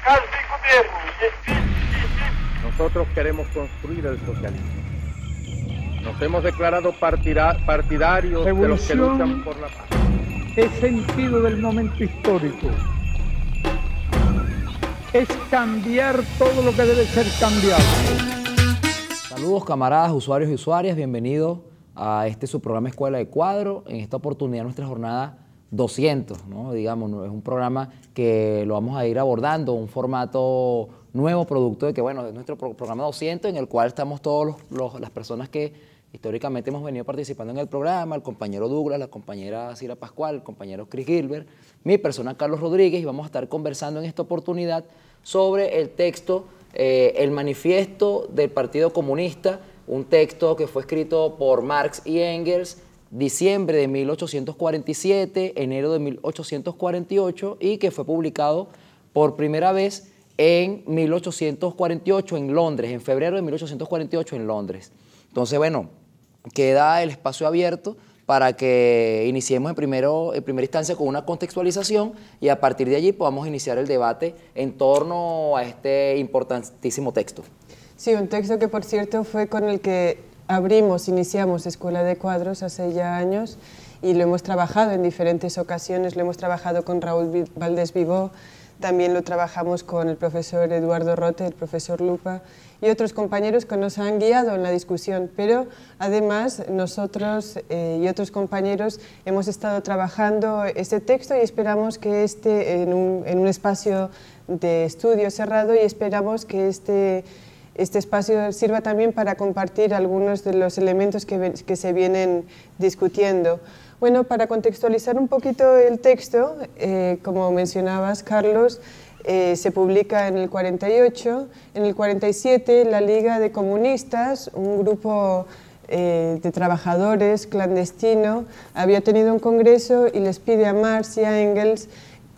Nosotros queremos construir el socialismo. Nos hemos declarado partidarios de los que luchan por la paz. Es sentido del momento histórico. Es cambiar todo lo que debe ser cambiado. Saludos camaradas, usuarios y usuarias, bienvenidos a su programa Escuela de Cuadro. En esta oportunidad nuestra jornada 200, ¿no? Digamos, es un programa que lo vamos a ir abordando, un formato nuevo, producto de que, bueno, es nuestro programa 200, en el cual estamos todas las personas que históricamente hemos venido participando en el programa, el compañero Douglas, la compañera Cira Pascual, el compañero Chris Gilbert, mi persona Carlos Rodríguez, y vamos a estar conversando en esta oportunidad sobre el texto, el manifiesto del Partido Comunista, un texto que fue escrito por Marx y Engels, diciembre de 1847, enero de 1848, y que fue publicado por primera vez en 1848 en Londres, en febrero de 1848 en Londres. Entonces, bueno, queda el espacio abierto para que iniciemos en primera instancia con una contextualización y a partir de allí podamos iniciar el debate en torno a este importantísimo texto. Sí, un texto que, por cierto, fue con el que iniciamos Escuela de Cuadros hace ya años y lo hemos trabajado en diferentes ocasiones. Lo hemos trabajado con Raúl Valdés Vivó, también lo trabajamos con el profesor Eduardo Rote, el profesor Lupa y otros compañeros que nos han guiado en la discusión, pero además nosotros y otros compañeros hemos estado trabajando este texto y esperamos que en un espacio de estudio cerrado, y esperamos que este espacio sirva también para compartir algunos de los elementos que se vienen discutiendo. Bueno, para contextualizar un poquito el texto, como mencionabas, Carlos, se publica en el 48, en el 47 la Liga de Comunistas, un grupo de trabajadores clandestino, había tenido un congreso y les pide a Marx y a Engels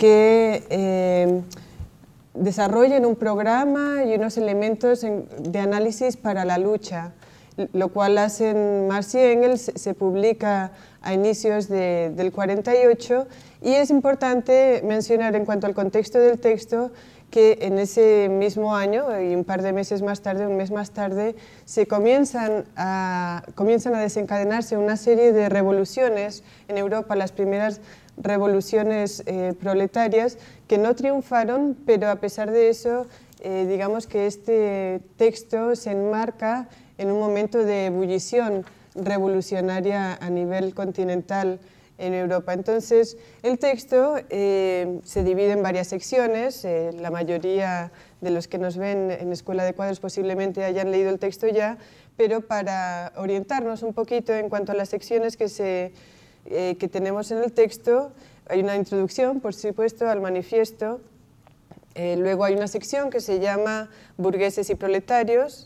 que desarrollen un programa y unos elementos de análisis para la lucha, lo cual hacen Marx y Engels. Se publica a inicios del 48, y es importante mencionar en cuanto al contexto del texto que en ese mismo año y un par de meses más tarde, un mes más tarde, comienzan a desencadenarse una serie de revoluciones en Europa, las primeras revoluciones proletarias, que no triunfaron, pero a pesar de eso, digamos que este texto se enmarca en un momento de ebullición revolucionaria a nivel continental en Europa. Entonces, el texto se divide en varias secciones. La mayoría de los que nos ven en Escuela de Cuadros posiblemente hayan leído el texto ya, pero para orientarnos un poquito en cuanto a las secciones que tenemos en el texto, hay una introducción, por supuesto, al manifiesto. Luego hay una sección que se llama Burgueses y Proletarios,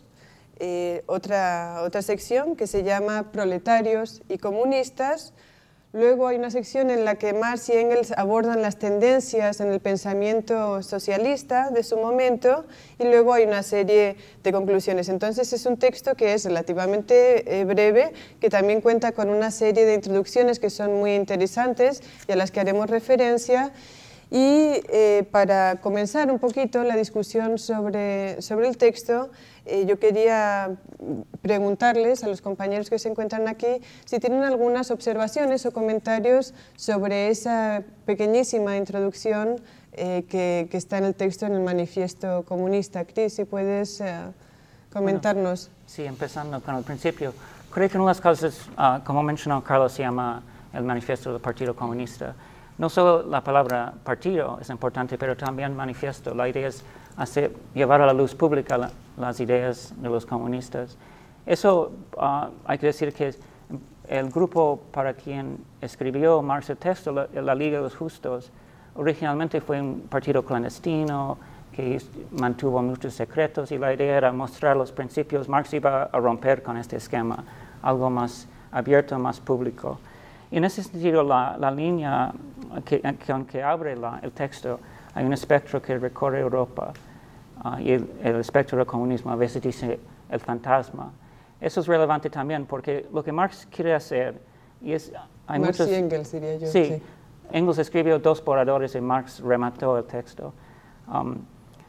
otra sección que se llama Proletarios y Comunistas. Luego hay una sección en la que Marx y Engels abordan las tendencias en el pensamiento socialista de su momento, y luego hay una serie de conclusiones. Entonces es un texto que es relativamente breve, que también cuenta con una serie de introducciones que son muy interesantes y a las que haremos referencia. Y para comenzar un poquito la discusión sobre el texto, yo quería preguntarles a los compañeros que se encuentran aquí si tienen algunas observaciones o comentarios sobre esa pequeñísima introducción que está en el texto, en el manifiesto comunista. Chris, si puedes comentarnos. Bueno, sí, empezando con el principio. Creo que una de las cosas, como mencionó Carlos, se llama el manifiesto del Partido Comunista. No solo la palabra partido es importante, pero también manifiesto. La idea es llevar a la luz pública las ideas de los comunistas. Eso hay que decir que el grupo para quien escribió Marx el texto, la Liga de los Justos, originalmente fue un partido clandestino que mantuvo muchos secretos, y la idea era mostrar los principios. Marx iba a romper con este esquema, algo más abierto, más público. Y en ese sentido, la línea que abre el texto, hay un espectro que recorre Europa, y el espectro del comunismo a veces dice el fantasma. Eso es relevante también porque lo que Marx quiere hacer, hay Marx y Engels, diría yo. Sí, Engels escribió 2 borradores y Marx remató el texto.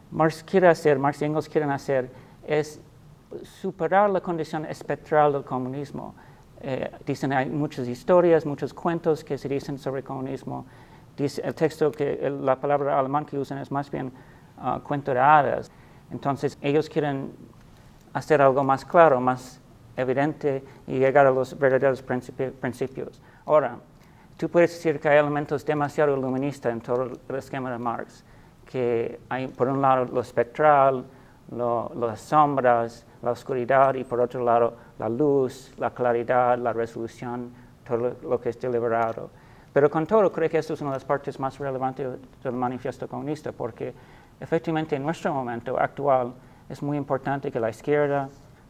Marx y Engels quieren hacer es superar la condición espectral del comunismo. Dicen hay muchas historias, muchos cuentos que se dicen sobre el comunismo. Dice el texto la palabra alemán que usan es más bien cuento de hadas. Entonces ellos quieren hacer algo más claro, más evidente y llegar a los verdaderos principios. Ahora, tú puedes decir que hay elementos demasiado iluministas en todo el esquema de Marx, que hay por un lado lo espectral, las sombras, la oscuridad y por otro lado la luz, la claridad, la resolución, todo lo que es deliberado. Pero con todo creo que esto es una de las partes más relevantes del manifiesto comunista porque efectivamente en nuestro momento actual es muy importante que la izquierda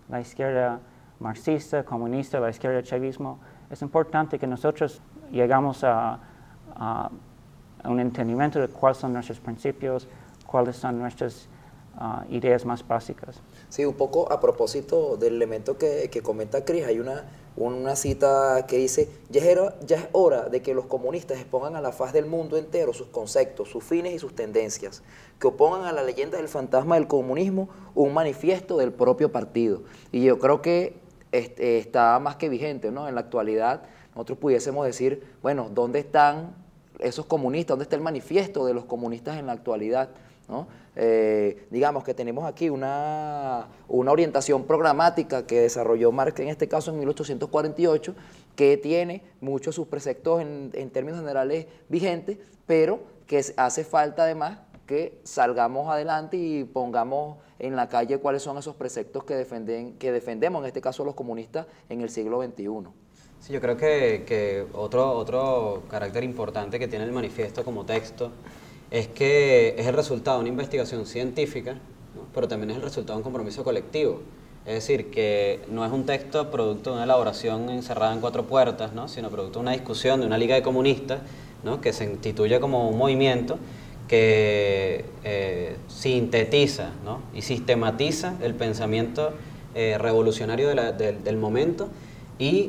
marxista, comunista, la izquierda chavismo, es importante que nosotros llegamos a un entendimiento de cuáles son nuestros principios, cuáles son nuestras ideas más básicas. Sí, un poco a propósito del elemento que comenta Cris, hay una cita que dice, ya es hora de que los comunistas expongan a la faz del mundo entero sus conceptos, sus fines y sus tendencias, que opongan a la leyenda del fantasma del comunismo un manifiesto del propio partido. Y yo creo que está más que vigente, ¿no? En la actualidad nosotros pudiésemos decir, bueno, ¿dónde están esos comunistas? ¿Dónde está el manifiesto de los comunistas en la actualidad? ¿No? Digamos que tenemos aquí una orientación programática que desarrolló Marx, en este caso en 1848, que tiene muchos de sus preceptos en términos generales vigentes, pero que hace falta además que salgamos adelante y pongamos en la calle cuáles son esos preceptos que defendemos, en este caso los comunistas, en el siglo XXI. Sí, yo creo que otro carácter importante que tiene el manifiesto como texto es que es el resultado de una investigación científica, ¿no? Pero también es el resultado de un compromiso colectivo. Es decir, que no es un texto producto de una elaboración encerrada en cuatro puertas, ¿no? Sino producto de una discusión de una liga de comunistas, ¿no? Que se instituye como un movimiento que sintetiza, ¿no? Y sistematiza el pensamiento revolucionario del momento e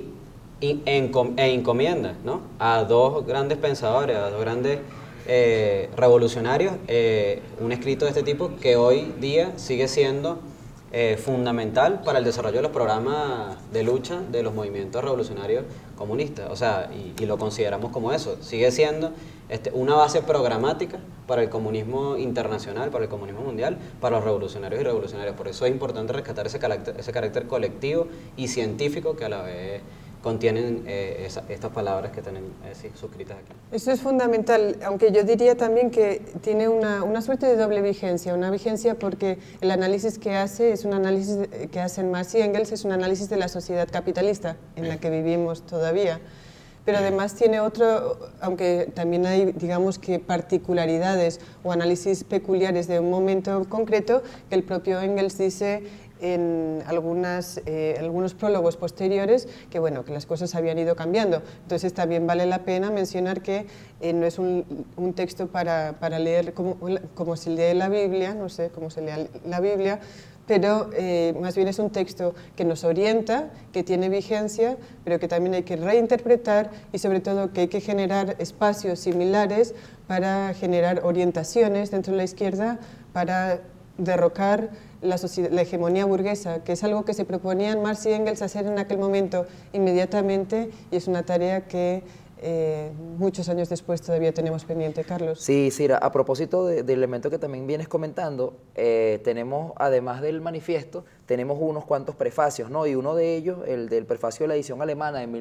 encomienda, ¿no? A dos grandes pensadores, a dos grandes revolucionarios, un escrito de este tipo que hoy día sigue siendo fundamental para el desarrollo de los programas de lucha de los movimientos revolucionarios comunistas. O sea, y lo consideramos como eso, sigue siendo una base programática para el comunismo internacional, para el comunismo mundial, para los revolucionarios y revolucionarias. Por eso es importante rescatar ese carácter colectivo y científico que a la vez contienen estas palabras que tienen suscritas aquí. Eso es fundamental, aunque yo diría también que tiene una suerte de doble vigencia. Una vigencia porque el análisis que hace es un análisis que hacen Marx y Engels, es un análisis de la sociedad capitalista en la que vivimos todavía. Pero además tiene otro, aunque también hay, digamos que particularidades o análisis peculiares de un momento concreto, que el propio Engels dice en algunos prólogos posteriores que, bueno, que las cosas habían ido cambiando. Entonces también vale la pena mencionar que no es un texto para leer como se lee la Biblia, no sé cómo se lee la Biblia, pero más bien es un texto que nos orienta, que tiene vigencia, pero que también hay que reinterpretar y sobre todo que hay que generar espacios similares para generar orientaciones dentro de la izquierda, para derrocar la hegemonía burguesa, que es algo que se proponían Marx y Engels hacer en aquel momento inmediatamente, y es una tarea que muchos años después todavía tenemos pendiente. Carlos. Sí, Cira, a propósito del elemento que también vienes comentando, tenemos, además del manifiesto, tenemos unos cuantos prefacios, ¿no? Y uno de ellos, el del prefacio de la edición alemana de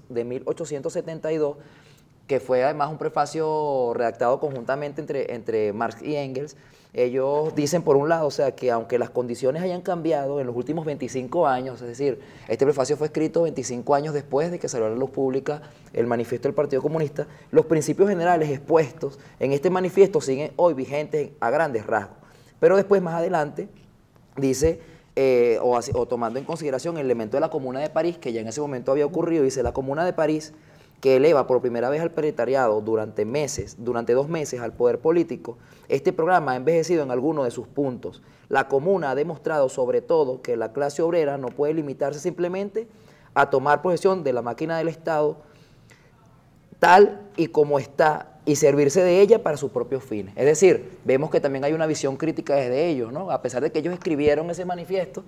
1872, que fue además un prefacio redactado conjuntamente entre Marx y Engels. Ellos dicen, por un lado, o sea, que aunque las condiciones hayan cambiado en los últimos 25 años, es decir, este prefacio fue escrito 25 años después de que salió a la luz pública el manifiesto del Partido Comunista, los principios generales expuestos en este manifiesto siguen hoy vigentes a grandes rasgos. Pero después, más adelante, dice, o tomando en consideración el elemento de la Comuna de París, que ya en ese momento había ocurrido, dice, la Comuna de París, que eleva por primera vez al proletariado durante 2 meses al poder político, este programa ha envejecido en algunos de sus puntos. La Comuna ha demostrado sobre todo que la clase obrera no puede limitarse simplemente a tomar posesión de la máquina del Estado tal y como está y servirse de ella para sus propios fines. Es decir, vemos que también hay una visión crítica desde ellos, ¿no? A pesar de que ellos escribieron ese manifiesto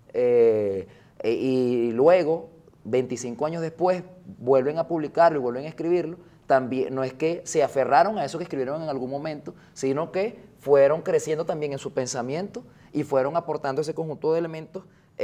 y luego, 25 años después, vuelven a publicarlo y vuelven a escribirlo, también no es que se aferraron a eso que escribieron en algún momento, sino que fueron creciendo también en su pensamiento y fueron aportando ese conjunto de elementos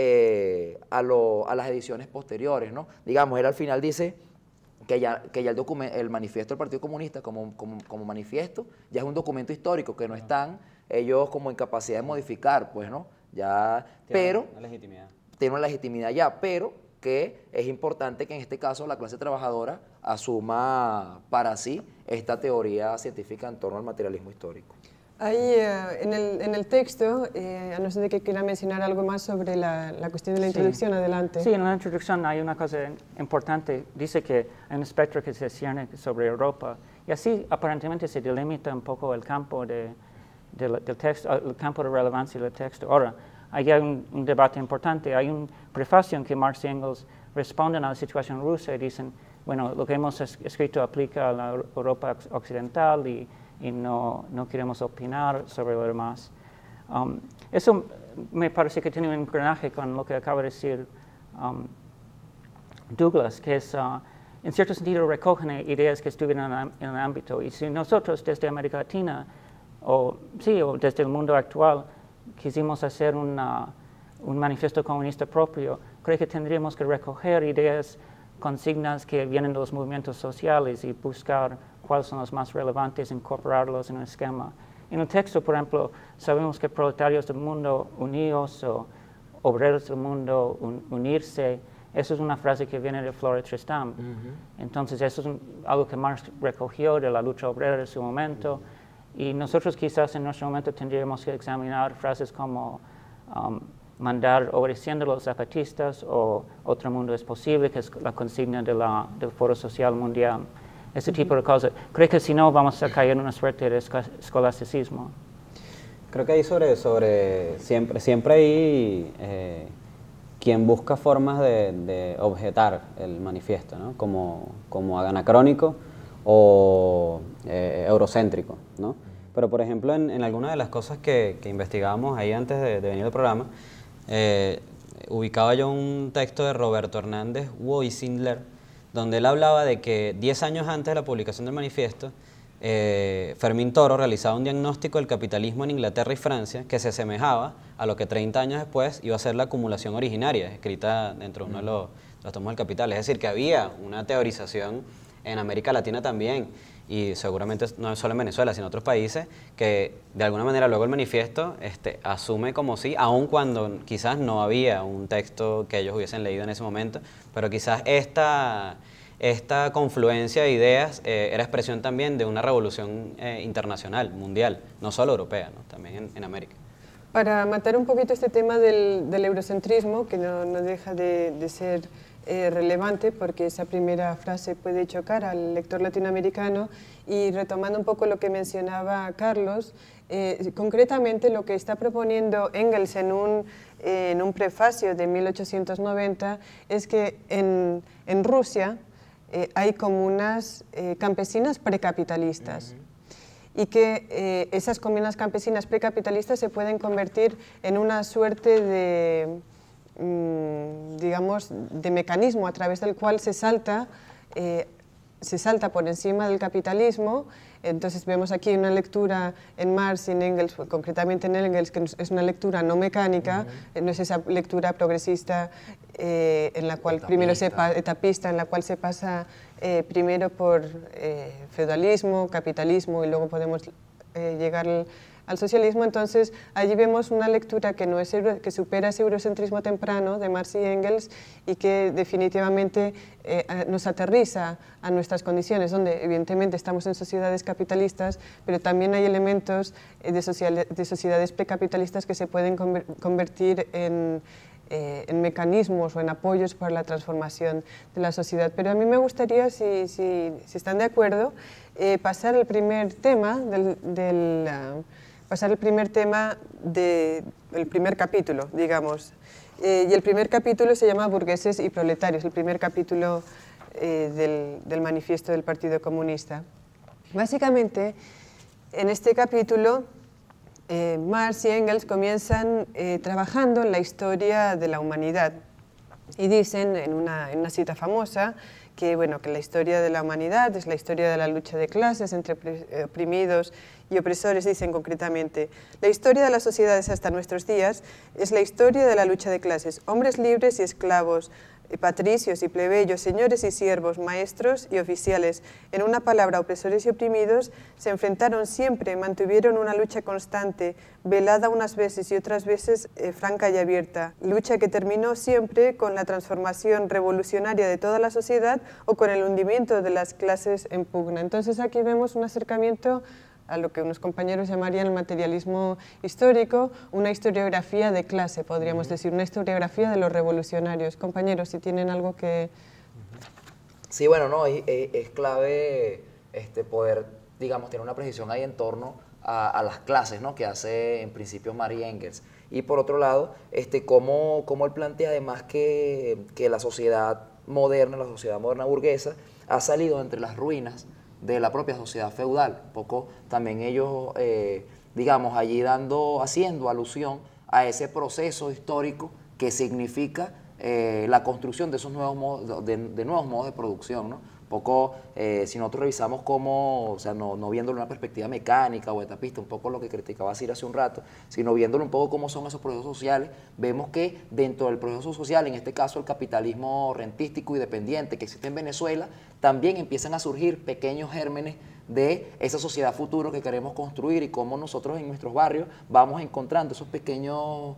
a las ediciones posteriores, ¿no? Digamos, él al final dice que ya el manifiesto del Partido Comunista como manifiesto ya es un documento histórico, que no están ellos como en capacidad de modificar, pues, ¿no? Ya, pero tiene una legitimidad ya, pero que es importante que en este caso la clase trabajadora asuma para sí esta teoría científica en torno al materialismo histórico. Ahí en el texto, a no ser de que quiera mencionar algo más sobre la cuestión de la introducción, adelante. Sí, en la introducción hay una cosa importante, dice que hay un espectro que se cierne sobre Europa, y así aparentemente se delimita un poco el campo del texto, el campo de relevancia del texto. Ahora, ahí hay un debate importante, hay un prefacio en que Marx y Engels responden a la situación rusa y dicen, bueno, lo que hemos escrito aplica a la Europa occidental y no queremos opinar sobre lo demás. Eso me parece que tiene un engranaje con lo que acaba de decir Douglas, que es, en cierto sentido, recogen ideas que estuvieron en el ámbito. Y si nosotros desde América Latina, o desde el mundo actual, quisimos hacer un manifiesto comunista propio, creo que tendríamos que recoger ideas, consignas que vienen de los movimientos sociales y buscar cuáles son los más relevantes, incorporarlos en un esquema. En el texto, por ejemplo, sabemos que proletarios del mundo unidos o obreros del mundo unirse, eso es una frase que viene de Flora Tristam. Entonces, eso es algo que Marx recogió de la lucha obrera de su momento, y nosotros quizás en nuestro momento tendríamos que examinar frases como mandar obedeciendo a los zapatistas o otro mundo es posible, que es la consigna del Foro Social Mundial. Ese tipo de cosas. Creo que si no vamos a caer en una suerte de escolasticismo. Creo que hay siempre hay quien busca formas de objetar el manifiesto, ¿no? como anacrónico o eurocéntrico, ¿no? Pero por ejemplo en algunas de las cosas que investigábamos ahí antes de venir al programa, ubicaba yo un texto de Roberto Hernández Woisindler, donde él hablaba de que 10 años antes de la publicación del manifiesto, Fermín Toro realizaba un diagnóstico del capitalismo en Inglaterra y Francia que se asemejaba a lo que 30 años después iba a ser la acumulación originaria, escrita dentro de uno de los tomos del Capital. Es decir, que había una teorización en América Latina también, y seguramente no solo en Venezuela, sino en otros países, que de alguna manera luego el manifiesto asume como sí, aun cuando quizás no había un texto que ellos hubiesen leído en ese momento, pero quizás esta confluencia de ideas era expresión también de una revolución internacional, mundial, no solo europea, ¿no? También en América. Para matar un poquito este tema del eurocentrismo, que no deja de ser relevante, porque esa primera frase puede chocar al lector latinoamericano, y retomando un poco lo que mencionaba Carlos, concretamente lo que está proponiendo Engels en un prefacio de 1890 es que en Rusia hay comunas campesinas precapitalistas. Y que esas comunas campesinas precapitalistas se pueden convertir en una suerte de, digamos, de mecanismo a través del cual se salta por encima del capitalismo. Entonces vemos aquí una lectura en Marx y en Engels, concretamente en Engels, que es una lectura no mecánica, no es esa lectura progresista en la cual etapista, en la cual se pasa primero por feudalismo, capitalismo, y luego podemos llegar al socialismo. Entonces allí vemos una lectura que supera ese eurocentrismo temprano de Marx y Engels, y que definitivamente nos aterriza a nuestras condiciones, donde evidentemente estamos en sociedades capitalistas, pero también hay elementos de sociedades precapitalistas que se pueden convertir en mecanismos o en apoyos para la transformación de la sociedad. Pero a mí me gustaría, si están de acuerdo, pasar el primer tema del primer capítulo, digamos. Y el primer capítulo se llama Burgueses y Proletarios, el primer capítulo del manifiesto del Partido Comunista. Básicamente, en este capítulo, Marx y Engels comienzan trabajando en la historia de la humanidad y dicen en una cita famosa que, bueno, que la historia de la humanidad es la historia de la lucha de clases entre oprimidos y opresores. Dicen concretamente: la historia de las sociedades hasta nuestros días es la historia de la lucha de clases, hombres libres y esclavos, patricios y plebeyos, señores y siervos, maestros y oficiales. En una palabra, opresores y oprimidos se enfrentaron siempre, mantuvieron una lucha constante, velada unas veces y otras veces franca y abierta, lucha que terminó siempre con la transformación revolucionaria de toda la sociedad o con el hundimiento de las clases en pugna. Entonces aquí vemos un acercamiento a lo que unos compañeros llamarían el materialismo histórico, una historiografía de clase, podríamos decir, una historiografía de los revolucionarios. Compañeros, si tienen algo que... Sí, bueno, no, es clave poder, digamos, tener una precisión ahí en torno a las clases, ¿no?, que hace en principio Marx y Engels. Y por otro lado, cómo él plantea además que la sociedad moderna burguesa, ha salido entre las ruinas de la propia sociedad feudal. Un poco también ellos, digamos, allí haciendo alusión a ese proceso histórico que significa la construcción de esos nuevos modos de producción, ¿no? Un poco, si nosotros revisamos cómo, o sea, no viéndolo en una perspectiva mecánica o etapista, un poco lo que criticaba Sir hace un rato, sino viéndolo un poco cómo son esos procesos sociales, vemos que dentro del proceso social, en este caso el capitalismo rentístico y dependiente que existe en Venezuela, también empiezan a surgir pequeños gérmenes de esa sociedad futuro que queremos construir y cómo nosotros en nuestros barrios vamos encontrando esos pequeños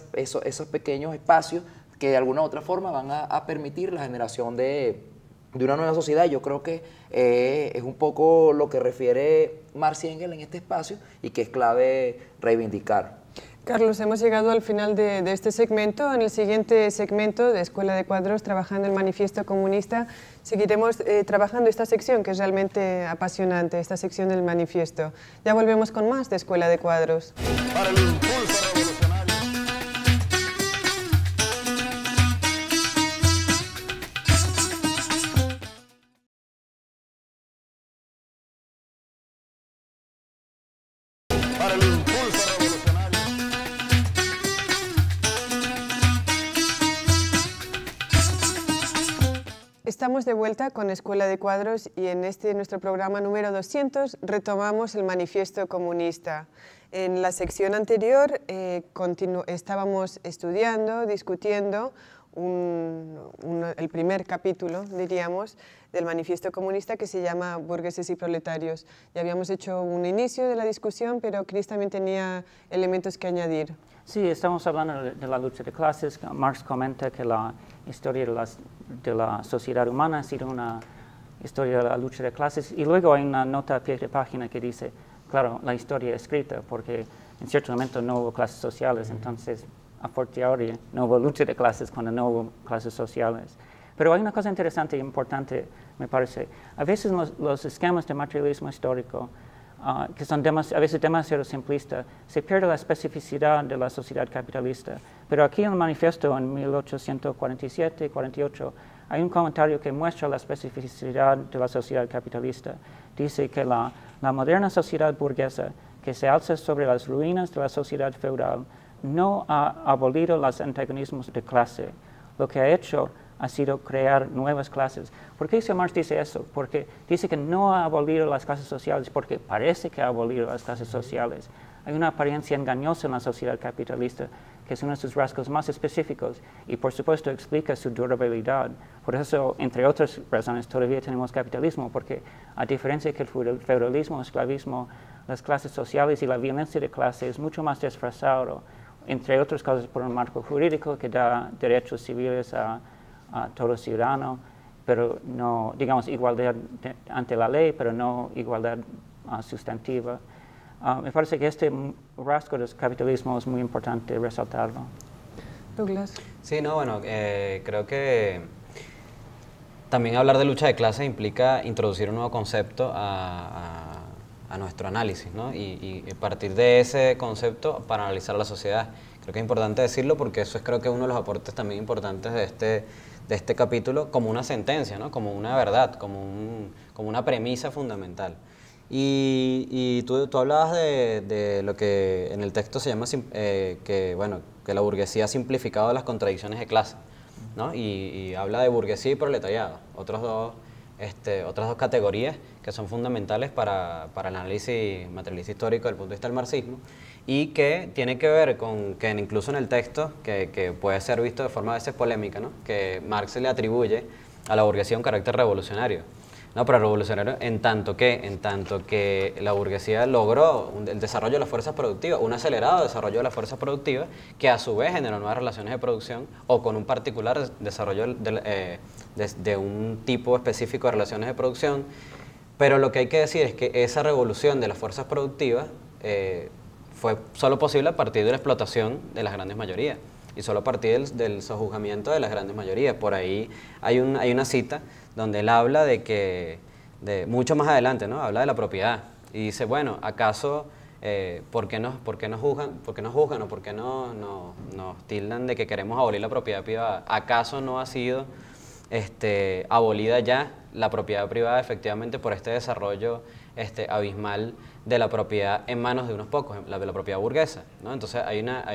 espacios que de alguna u otra forma van a permitir la generación de una nueva sociedad. Yo creo que es un poco lo que refiere Marx y Engels en este espacio y que es clave reivindicar. Carlos, hemos llegado al final de este segmento. En el siguiente segmento de Escuela de Cuadros, trabajando el manifiesto comunista, seguiremos trabajando esta sección que es realmente apasionante, esta sección del manifiesto. Ya volvemos con más de Escuela de Cuadros. Para el impulso revolucionario. Para el impulso revolucionario. Estamos de vuelta con Escuela de Cuadros y en nuestro programa número 200 retomamos el manifiesto comunista. En la sección anterior estábamos estudiando, discutiendo el primer capítulo, diríamos, del manifiesto comunista que se llama Burgueses y Proletarios. Ya habíamos hecho un inicio de la discusión, pero Chris también tenía elementos que añadir. Sí, estamos hablando de la lucha de clases. Marx comenta que la historia de la sociedad humana ha sido una historia de la lucha de clases, y luego hay una nota a pie de página que dice, claro, la historia escrita, porque en cierto momento no hubo clases sociales, entonces a fortiori no hubo lucha de clases cuando no hubo clases sociales. Pero hay una cosa interesante e importante, me parece. A veces los esquemas de materialismo histórico, que son a veces demasiado simplistas, se pierde la especificidad de la sociedad capitalista. Pero aquí en el manifiesto, en 1847-48, hay un comentario que muestra la especificidad de la sociedad capitalista. Dice que la moderna sociedad burguesa, que se alza sobre las ruinas de la sociedad feudal, no ha abolido los antagonismos de clase. Lo que ha hecho ha sido crear nuevas clases. ¿Por qué Marx dice eso? Porque dice que no ha abolido las clases sociales, porque parece que ha abolido las clases sociales. Hay una apariencia engañosa en la sociedad capitalista, que es uno de sus rasgos más específicos, y por supuesto explica su durabilidad. Por eso, entre otras razones, todavía tenemos capitalismo, porque a diferencia que el feudalismo, el esclavismo, las clases sociales y la violencia de clase es mucho más disfrazado, entre otras cosas por un marco jurídico que da derechos civiles a todo ciudadano, pero no, digamos, igualdad ante la ley, pero no igualdad sustantiva. Me parece que este rasgo del capitalismo es muy importante resaltarlo. Douglas. Sí, no, bueno, creo que también hablar de lucha de clases implica introducir un nuevo concepto a nuestro análisis, ¿no? Y partir de ese concepto para analizar la sociedad. Creo que es importante decirlo porque eso es, creo que, uno de los aportes también importantes de este capítulo, como una sentencia, ¿no? Como una verdad, como una premisa fundamental. Y tú hablabas de lo que en el texto se llama que la burguesía ha simplificado las contradicciones de clase, ¿no? Y habla de burguesía y proletariado, otras dos categorías que son fundamentales para el análisis materialista histórico desde el punto de vista del marxismo, y que tiene que ver con que incluso en el texto, que puede ser visto de forma a veces polémica, ¿no? Que Marx le atribuye a la burguesía un carácter revolucionario. No, pero revolucionario en tanto que la burguesía logró el desarrollo de las fuerzas productivas, un acelerado desarrollo de las fuerzas productivas, que a su vez generó nuevas relaciones de producción, o con un particular desarrollo de un tipo específico de relaciones de producción. Pero lo que hay que decir es que esa revolución de las fuerzas productivas fue solo posible a partir de la explotación de las grandes mayorías, y solo a partir del sojuzgamiento de las grandes mayorías. Por ahí hay una cita donde él habla mucho más adelante, ¿no? Habla de la propiedad y dice, bueno, ¿acaso por qué nos juzgan o por qué nos tildan de que queremos abolir la propiedad privada? ¿Acaso no ha sido abolida ya la propiedad privada efectivamente por este desarrollo abismal de la propiedad en manos de unos pocos, de la propiedad burguesa, ¿no? Entonces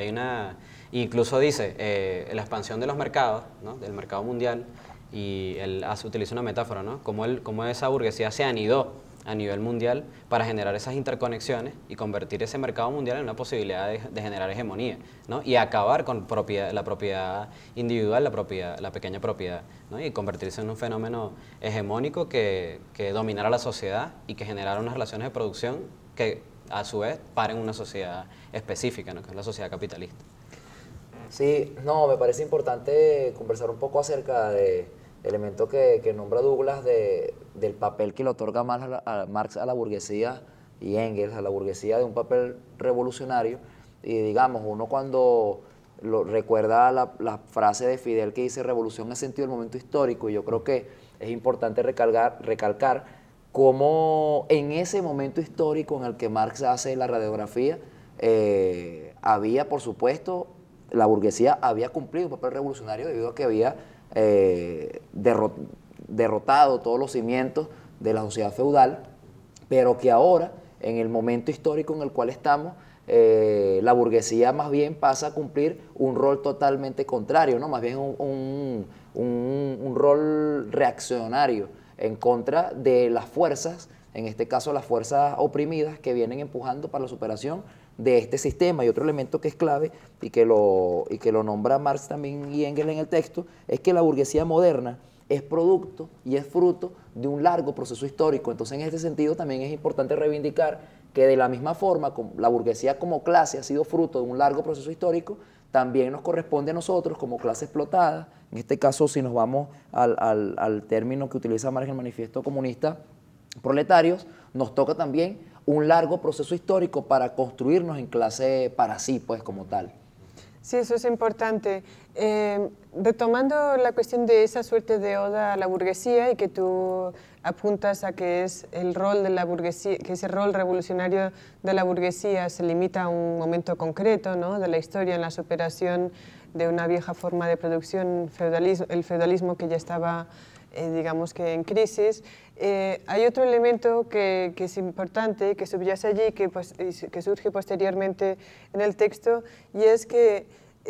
incluso dice la expansión de los mercados, ¿no? Del mercado mundial, y él utiliza una metáfora, ¿no? Cómo esa burguesía se anidó a nivel mundial para generar esas interconexiones y convertir ese mercado mundial en una posibilidad de generar hegemonía, ¿no? Y acabar con la propiedad individual, la pequeña propiedad, ¿no? Y convertirse en un fenómeno hegemónico que dominara la sociedad y que generara unas relaciones de producción que a su vez paren una sociedad específica, ¿no? Que es la sociedad capitalista. Sí, no, me parece importante conversar un poco acerca del elemento que nombra Douglas del papel que le otorga Marx a la burguesía, y Engels a la burguesía, de un papel revolucionario. Y digamos, uno cuando recuerda la frase de Fidel que dice revolución es sentido del momento histórico, y yo creo que es importante recalcar cómo en ese momento histórico en el que Marx hace la radiografía, había, por supuesto, la burguesía había cumplido un papel revolucionario debido a que había derrotado todos los cimientos de la sociedad feudal, pero que ahora, en el momento histórico en el cual estamos, la burguesía más bien pasa a cumplir un rol totalmente contrario, ¿no? Más bien un rol reaccionario en contra de las fuerzas, en este caso las fuerzas oprimidas, que vienen empujando para la superación de este sistema. Y otro elemento que es clave y que lo nombra Marx también y Engels en el texto, es que la burguesía moderna es producto y es fruto de un largo proceso histórico. Entonces, en este sentido también es importante reivindicar que de la misma forma la burguesía como clase ha sido fruto de un largo proceso histórico, también nos corresponde a nosotros como clase explotada. En este caso, si nos vamos al término que utiliza Marx en el Manifiesto Comunista, proletarios, nos toca también un largo proceso histórico para construirnos en clase para sí, pues, como tal. Sí, eso es importante. Retomando la cuestión de esa suerte de oda a la burguesía, y que tú apuntas a que es el rol de la burguesía, que ese rol revolucionario de la burguesía se limita a un momento concreto, ¿no?, de la historia, en la superación de una vieja forma de producción, el feudalismo que ya estaba, digamos que en crisis. Hay otro elemento que es importante, que subyace allí, que surge posteriormente en el texto, y es que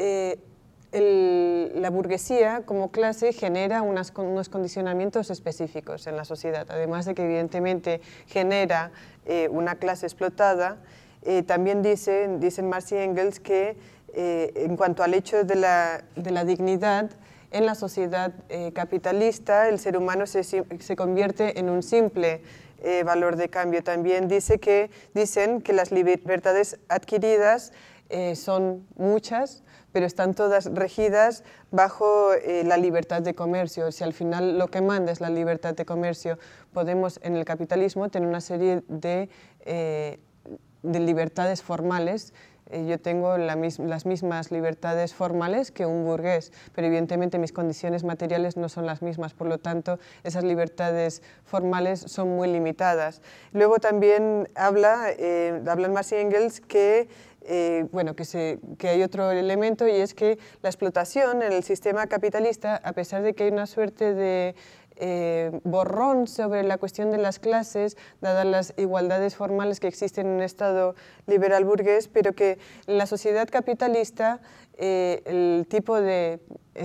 la burguesía como clase genera unos condicionamientos específicos en la sociedad, además de que evidentemente genera una clase explotada. También dicen Marx y Engels que en cuanto al hecho de la dignidad, en la sociedad capitalista el ser humano se convierte en un simple valor de cambio. También dicen que las libertades adquiridas son muchas, pero están todas regidas bajo la libertad de comercio. Si al final lo que manda es la libertad de comercio, podemos en el capitalismo tener una serie de libertades formales. Yo tengo las mismas libertades formales que un burgués, pero evidentemente mis condiciones materiales no son las mismas, por lo tanto esas libertades formales son muy limitadas. Luego también hablan Marx y Engels que hay otro elemento, y es que la explotación en el sistema capitalista, a pesar de que hay una suerte de borrón sobre la cuestión de las clases, dadas las igualdades formales que existen en un Estado liberal burgués, pero que en la sociedad capitalista el tipo de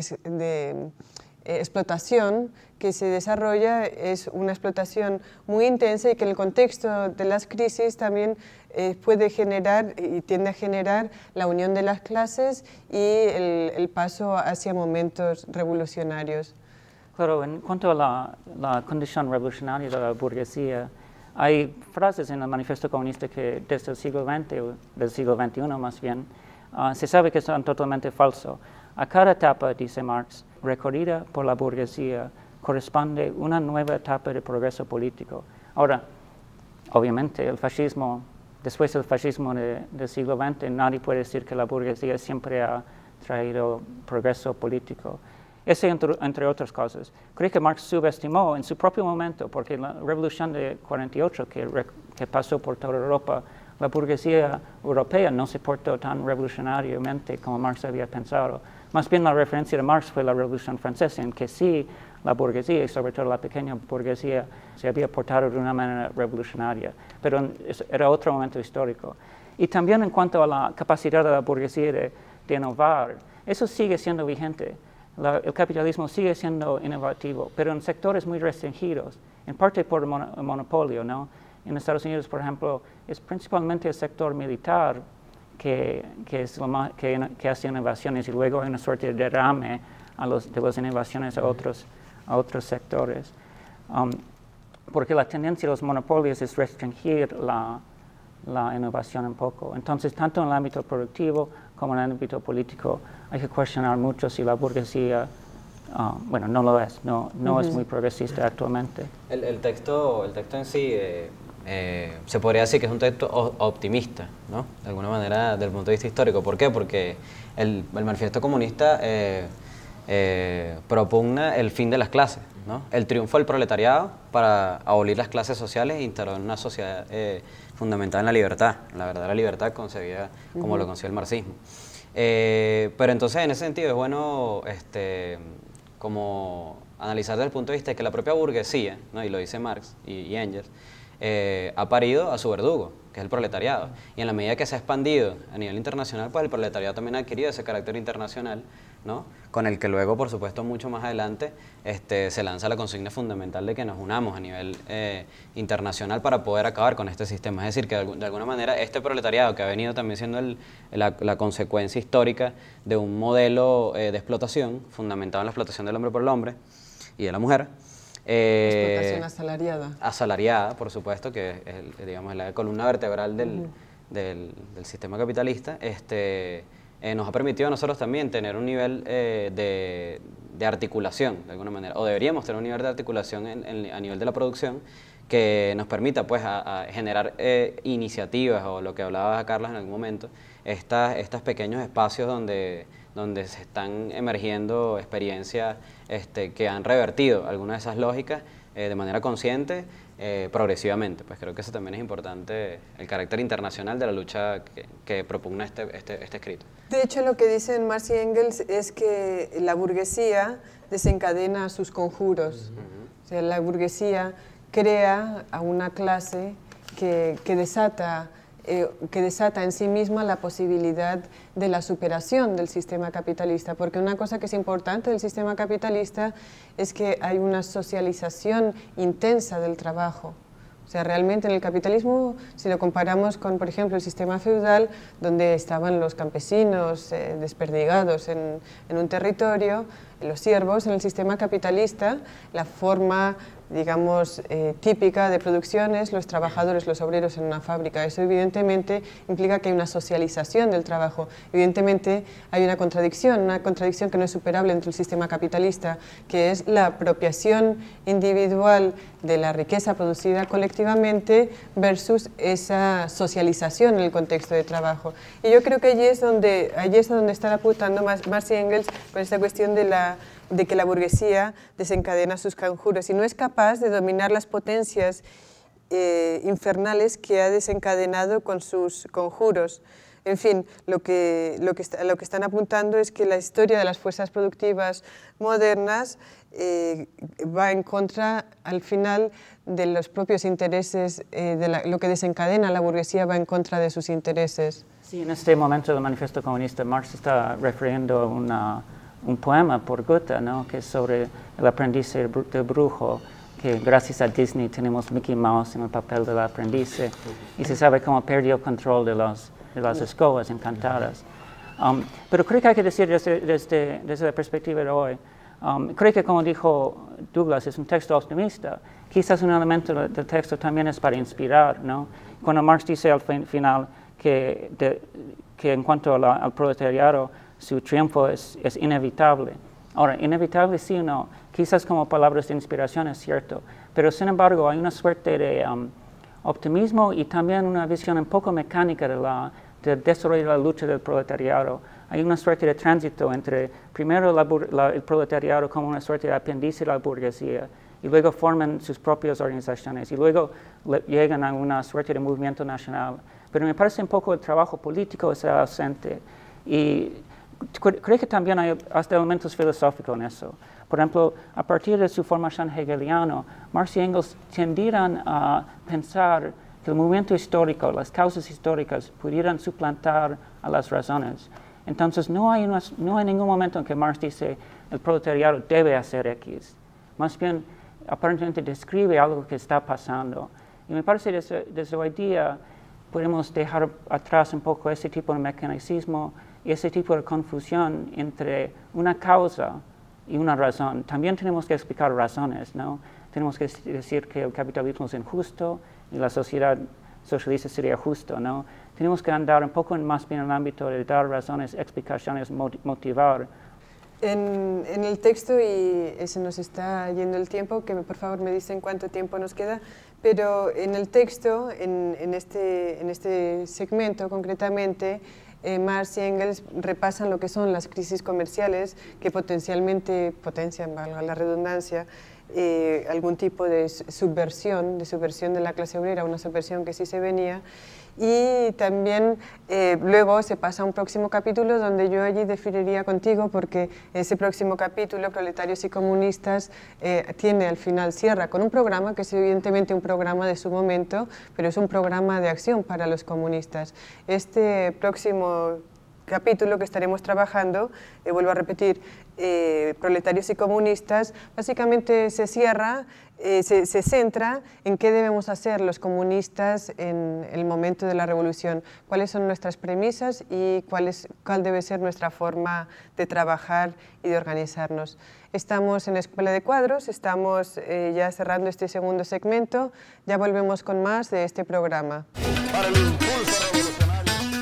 explotación que se desarrolla es una explotación muy intensa y que en el contexto de las crisis también puede generar y tiende a generar la unión de las clases y el paso hacia momentos revolucionarios. Claro, en cuanto a la condición revolucionaria de la burguesía, hay frases en el Manifiesto Comunista que desde el siglo XX, o del siglo XXI más bien, se sabe que son totalmente falsos. A cada etapa, dice Marx, recorrida por la burguesía, corresponde una nueva etapa de progreso político. Ahora, obviamente, el fascismo, después del fascismo del siglo XX, nadie puede decir que la burguesía siempre ha traído progreso político. Ese entre otras cosas. Creo que Marx subestimó en su propio momento, porque la revolución de 48 que pasó por toda Europa, la burguesía europea no se portó tan revolucionariamente como Marx había pensado. Más bien la referencia de Marx fue la Revolución Francesa, en que sí, la burguesía, y sobre todo la pequeña burguesía, se había portado de una manera revolucionaria, pero era otro momento histórico. Y también en cuanto a la capacidad de la burguesía de innovar, eso sigue siendo vigente. El capitalismo sigue siendo innovativo, pero en sectores muy restringidos, en parte por el monopolio, ¿no? En Estados Unidos, por ejemplo, es principalmente el sector militar que hace innovaciones y luego hay una suerte de derrame de las innovaciones a otros sectores. Porque la tendencia de los monopolios es restringir la innovación un poco. Entonces, tanto en el ámbito productivo como en el ámbito político, hay que cuestionar mucho si la burguesía, bueno, no lo es, no es muy progresista actualmente. El texto en sí se podría decir que es un texto optimista, ¿no? De alguna manera, desde el punto de vista histórico. ¿Por qué? Porque el Manifiesto Comunista propugna el fin de las clases, ¿no? El triunfo del proletariado para abolir las clases sociales e instaurar una sociedad fundamentada en la libertad, la verdadera libertad concebida como lo concibe el marxismo. Pero entonces, en ese sentido, es bueno como analizar desde el punto de vista de que la propia burguesía, ¿no? Y lo dice Marx y Engels, ha parido a su verdugo, que es el proletariado. Y en la medida que se ha expandido a nivel internacional, pues el proletariado también ha adquirido ese carácter internacional, ¿no? Con el que luego, por supuesto, mucho más adelante se lanza la consigna fundamental de que nos unamos a nivel internacional para poder acabar con este sistema. Es decir, que de alguna manera este proletariado, que ha venido también siendo la consecuencia histórica de un modelo de explotación fundamentado en la explotación del hombre por el hombre y de la mujer, explotación asalariada. Asalariada, por supuesto, que es digamos, la columna vertebral del sistema capitalista, nos ha permitido a nosotros también tener un nivel de articulación, de alguna manera, o deberíamos tener un nivel de articulación a nivel de la producción que nos permita pues, a generar iniciativas, o lo que hablaba Carlos en algún momento, estos pequeños espacios donde se están emergiendo experiencias que han revertido algunas de esas lógicas de manera consciente, progresivamente. Pues creo que eso también es importante, el carácter internacional de la lucha que propugna este escrito. De hecho, lo que dicen Marx y Engels es que la burguesía desencadena sus conjuros. O sea, la burguesía crea a una clase que desata en sí misma la posibilidad de la superación del sistema capitalista, porque una cosa que es importante del sistema capitalista es que hay una socialización intensa del trabajo. O sea, realmente en el capitalismo, si lo comparamos con, por ejemplo, el sistema feudal, donde estaban los campesinos desperdigados en un territorio, los siervos, en el sistema capitalista, la forma, digamos, típica de producción es los trabajadores, los obreros en una fábrica. Eso evidentemente implica que hay una socialización del trabajo. Evidentemente hay una contradicción que no es superable entre el sistema capitalista, que es la apropiación individual de la riqueza producida colectivamente versus esa socialización en el contexto de trabajo. Y yo creo que allí es donde están apuntando Marx y Engels con esta cuestión de que la burguesía desencadena sus conjuros y no es capaz de dominar las potencias infernales que ha desencadenado con sus conjuros. En fin, lo que están apuntando es que la historia de las fuerzas productivas modernas va en contra, al final, de los propios intereses, lo que desencadena la burguesía va en contra de sus intereses. Sí, en este momento del Manifiesto Comunista, Marx está refiriendo a un poema por Goethe, ¿no? Que es sobre el aprendiz del brujo, que gracias a Disney tenemos Mickey Mouse en el papel del aprendiz, y se sabe cómo perdió el control de las escobas encantadas. Pero creo que hay que decir desde la perspectiva de hoy, creo que como dijo Douglas, es un texto optimista. Quizás un elemento del texto también es para inspirar, ¿no? Cuando Marx dice al final que en cuanto al proletariado, su triunfo es inevitable. Ahora, inevitable sí o no, quizás como palabras de inspiración es cierto, pero sin embargo hay una suerte de optimismo y también una visión un poco mecánica del desarrollo de la lucha del proletariado. Hay una suerte de tránsito entre, primero, el proletariado como una suerte de apéndice de la burguesía, y luego forman sus propias organizaciones, y luego llegan a una suerte de movimiento nacional. Pero me parece un poco el trabajo político es ausente. Y creo que también hay hasta elementos filosóficos en eso. Por ejemplo, a partir de su formación hegeliana, Marx y Engels tendieran a pensar que el movimiento histórico, las causas históricas, pudieran suplantar a las razones. Entonces, no hay ningún momento en que Marx dice el proletariado debe hacer X. Más bien, aparentemente describe algo que está pasando. Y me parece que desde hoy día podemos dejar atrás un poco ese tipo de mecanicismo y ese tipo de confusión entre una causa y una razón. También tenemos que explicar razones, ¿no? Tenemos que decir que el capitalismo es injusto y la sociedad socialista sería justo, ¿no? Tenemos que andar un poco más bien en el ámbito de dar razones, explicaciones, motivar. En el texto, y se nos está yendo el tiempo, que por favor me dicen cuánto tiempo nos queda, pero en el texto, en este segmento concretamente, Marx y Engels repasan lo que son las crisis comerciales que potencialmente potencian, valga la redundancia, algún tipo de subversión de la clase obrera, una subversión que sí se venía. Y también luego se pasa a un próximo capítulo donde yo allí definiría contigo, porque ese próximo capítulo, Proletarios y Comunistas, tiene al final, cierra con un programa que es evidentemente un programa de su momento, pero es un programa de acción para los comunistas. Este próximo capítulo que estaremos trabajando, vuelvo a repetir, Proletarios y Comunistas, básicamente se cierra, se centra en qué debemos hacer los comunistas en el momento de la revolución, cuáles son nuestras premisas y cuál debe ser nuestra forma de trabajar y de organizarnos. Estamos en Escuela de Cuadros, estamos ya cerrando este segundo segmento, ya volvemos con más de este programa. Para el impulso revolucionario.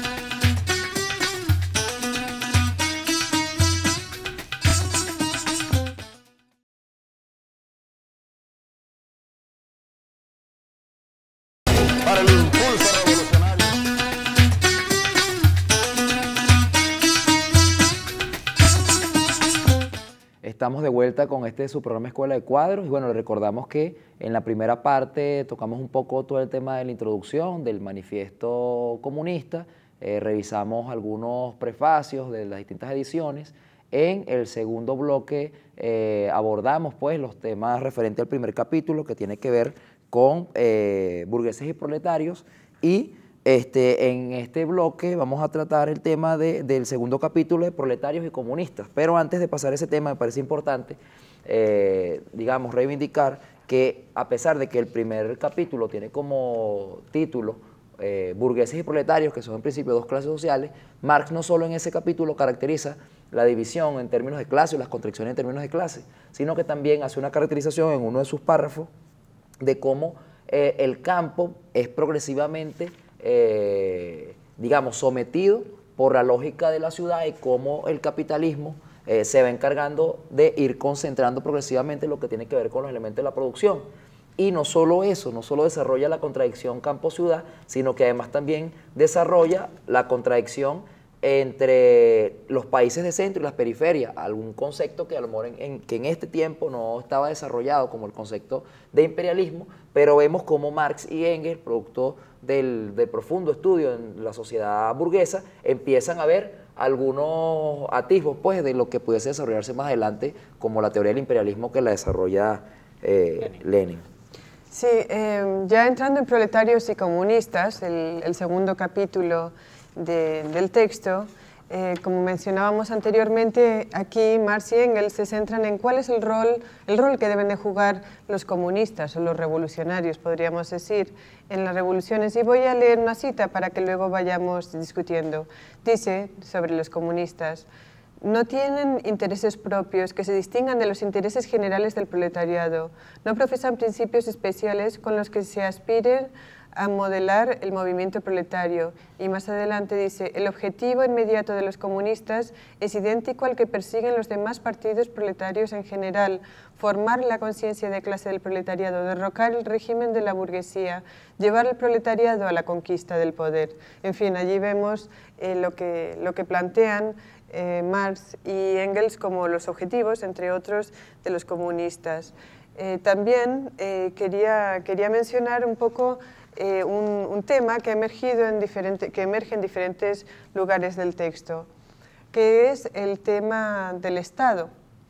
Para el impulso revolucionario. Estamos de vuelta con su programa Escuela de Cuadros y bueno, les recordamos que en la primera parte tocamos un poco todo el tema de la introducción del manifiesto comunista, revisamos algunos prefacios de las distintas ediciones. En el segundo bloque abordamos pues los temas referentes al primer capítulo que tiene que ver con burgueses y proletarios y en este bloque vamos a tratar el tema del segundo capítulo de proletarios y comunistas. Pero antes de pasar ese tema me parece importante, digamos, reivindicar que a pesar de que el primer capítulo tiene como título burgueses y proletarios, que son en principio dos clases sociales, Marx no solo en ese capítulo caracteriza la división en términos de clase o las contradicciones en términos de clase, sino que también hace una caracterización en uno de sus párrafos de cómo el campo es progresivamente, digamos, sometido por la lógica de la ciudad y cómo el capitalismo se va encargando de ir concentrando progresivamente lo que tiene que ver con los elementos de la producción. Y no solo eso, no solo desarrolla la contradicción campo-ciudad, sino que además también desarrolla la contradicción entre los países de centro y las periferias, algún concepto que a lo mejor que en este tiempo no estaba desarrollado como el concepto de imperialismo, pero vemos cómo Marx y Engels, producto del profundo estudio en la sociedad burguesa, empiezan a ver algunos atisbos pues, de lo que pudiese desarrollarse más adelante, como la teoría del imperialismo que la desarrolla Lenin. Sí, ya entrando en Proletarios y Comunistas, el segundo capítulo del texto, como mencionábamos anteriormente, aquí Marx y Engels se centran en cuál es el rol que deben de jugar los comunistas o los revolucionarios, podríamos decir, en las revoluciones. Y voy a leer una cita para que luego vayamos discutiendo. Dice sobre los comunistas: no tienen intereses propios que se distingan de los intereses generales del proletariado. No profesan principios especiales con los que se aspiren a modelar el movimiento proletario. Y más adelante dice: el objetivo inmediato de los comunistas es idéntico al que persiguen los demás partidos proletarios en general: formar la conciencia de clase del proletariado, derrocar el régimen de la burguesía, llevar al proletariado a la conquista del poder. En fin, allí vemos lo que plantean Marx y Engels como los objetivos, entre otros, de los comunistas. También quería mencionar un poco un tema que emerge en diferentes lugares del texto, que es el tema del Estado.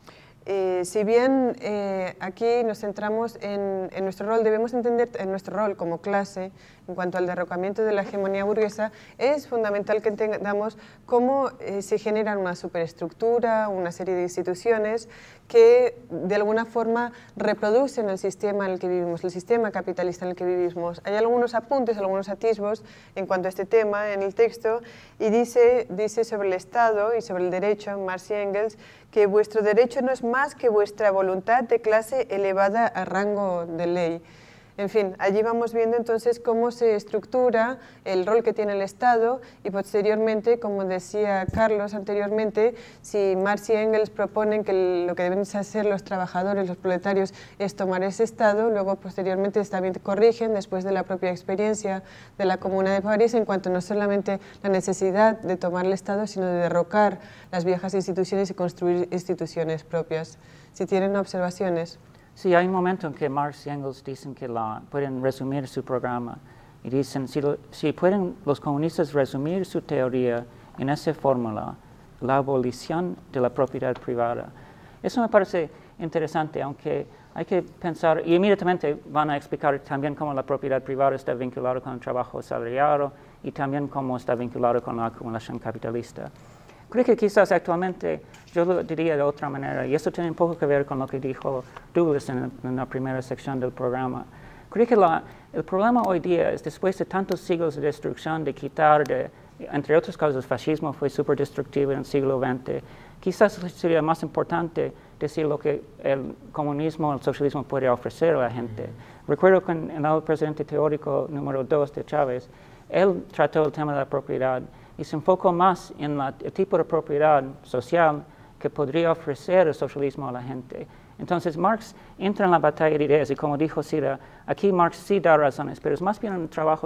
Si bien aquí nos centramos en nuestro rol, debemos entender en nuestro rol como clase, en cuanto al derrocamiento de la hegemonía burguesa, es fundamental que entendamos cómo se genera una superestructura, una serie de instituciones que de alguna forma reproducen el sistema en el que vivimos, el sistema capitalista en el que vivimos. Hay algunos apuntes, algunos atisbos en cuanto a este tema en el texto, y dice sobre el Estado y sobre el derecho, Marx y Engels, que vuestro derecho no es más que vuestra voluntad de clase elevada a rango de ley. En fin, allí vamos viendo entonces cómo se estructura el rol que tiene el Estado y posteriormente, como decía Carlos anteriormente, si Marx y Engels proponen que lo que deben hacer los trabajadores, los proletarios, es tomar ese Estado, luego posteriormente también corrigen después de la propia experiencia de la Comuna de París en cuanto no solamente la necesidad de tomar el Estado, sino de derrocar las viejas instituciones y construir instituciones propias. Si tienen observaciones. Sí, hay un momento en que Marx y Engels dicen que pueden resumir su programa y dicen, si pueden los comunistas resumir su teoría en esa fórmula, la abolición de la propiedad privada. Eso me parece interesante, aunque hay que pensar, y inmediatamente van a explicar también cómo la propiedad privada está vinculada con el trabajo asalariado y también cómo está vinculada con la acumulación capitalista. Creo que quizás actualmente yo lo diría de otra manera, y esto tiene un poco que ver con lo que dijo Douglas en la primera sección del programa. Creo que el problema hoy día es, después de tantos siglos de destrucción, de quitar, entre otras cosas, el fascismo fue súper destructivo en el siglo XX, quizás sería más importante decir lo que el comunismo, el socialismo puede ofrecer a la gente. Recuerdo que en el presidente teórico número 2 de Chávez, él trató el tema de la propiedad y se enfocó más en el tipo de propiedad social que podría ofrecer el socialismo a la gente. Entonces Marx entra en la batalla de ideas y, como dijo Cira, aquí Marx sí da razones, pero es más bien un trabajo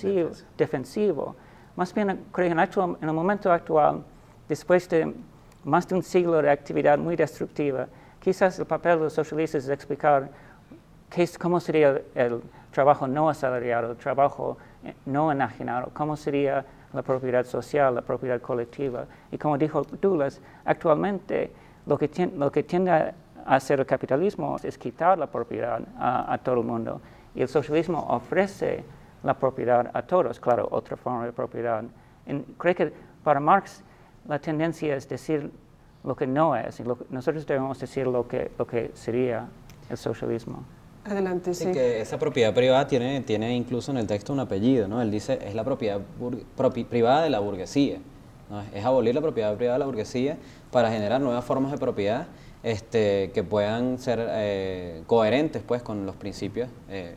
defensivo. Más bien creo que en el momento actual, después de más de un siglo de actividad muy destructiva, quizás el papel de los socialistas es explicar cómo sería el trabajo no asalariado, el trabajo no enajenado, cómo sería la propiedad social, la propiedad colectiva. Y como dijo Douglas, actualmente lo que tiende a hacer el capitalismo es quitar la propiedad a todo el mundo. Y el socialismo ofrece la propiedad a todos, claro, otra forma de propiedad. Creo que para Marx la tendencia es decir lo que no es, y nosotros debemos decir lo que sería el socialismo. Adelante, sí. Que esa propiedad privada tiene incluso en el texto un apellido, ¿no? Él dice, es la propiedad privada de la burguesía, ¿no? Es abolir la propiedad privada de la burguesía para generar nuevas formas de propiedad que puedan ser coherentes pues, con los principios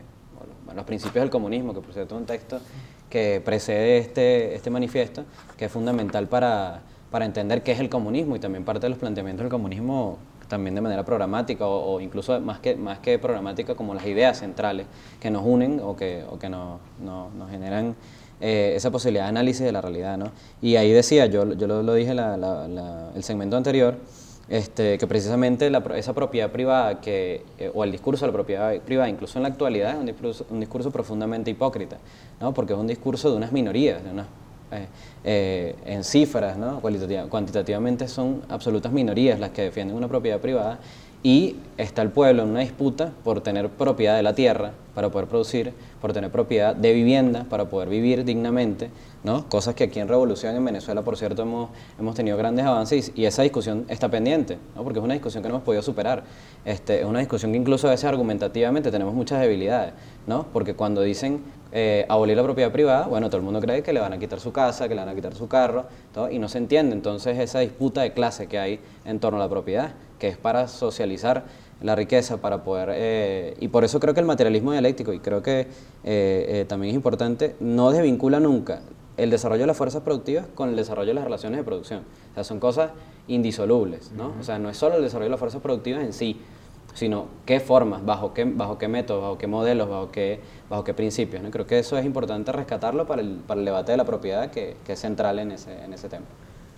del comunismo, que por cierto es un texto que precede este manifiesto, que es fundamental para entender qué es el comunismo y también parte de los planteamientos del comunismo también de manera programática o incluso más que programática, como las ideas centrales que nos unen o que nos generan esa posibilidad de análisis de la realidad, ¿no? Y ahí decía, yo lo dije el segmento anterior, que precisamente esa propiedad privada o el discurso de la propiedad privada, incluso en la actualidad, es un discurso profundamente hipócrita, ¿no? Porque es un discurso de unas minorías, de unas en cifras, ¿no? Cuantitativamente son absolutas minorías las que defienden una propiedad privada, y está el pueblo en una disputa por tener propiedad de la tierra para poder producir, por tener propiedad de vivienda para poder vivir dignamente, ¿no? Cosas que aquí en Revolución, en Venezuela, por cierto, hemos tenido grandes avances, y esa discusión está pendiente, ¿no? Porque es una discusión que no hemos podido superar. Es una discusión que incluso a veces argumentativamente tenemos muchas debilidades, ¿no? Porque cuando dicen abolir la propiedad privada, bueno, todo el mundo cree que le van a quitar su casa, que le van a quitar su carro, todo, y no se entiende entonces esa disputa de clase que hay en torno a la propiedad, que es para socializar la riqueza, para poder, y por eso creo que el materialismo dialéctico, y creo que también es importante, no desvincula nunca el desarrollo de las fuerzas productivas con el desarrollo de las relaciones de producción. O sea, son cosas indisolubles, ¿no? O sea, no es solo el desarrollo de las fuerzas productivas en sí, sino qué formas, bajo qué métodos, bajo qué modelos, bajo qué principios, ¿no? Creo que eso es importante rescatarlo para el debate de la propiedad, que es central en ese tema.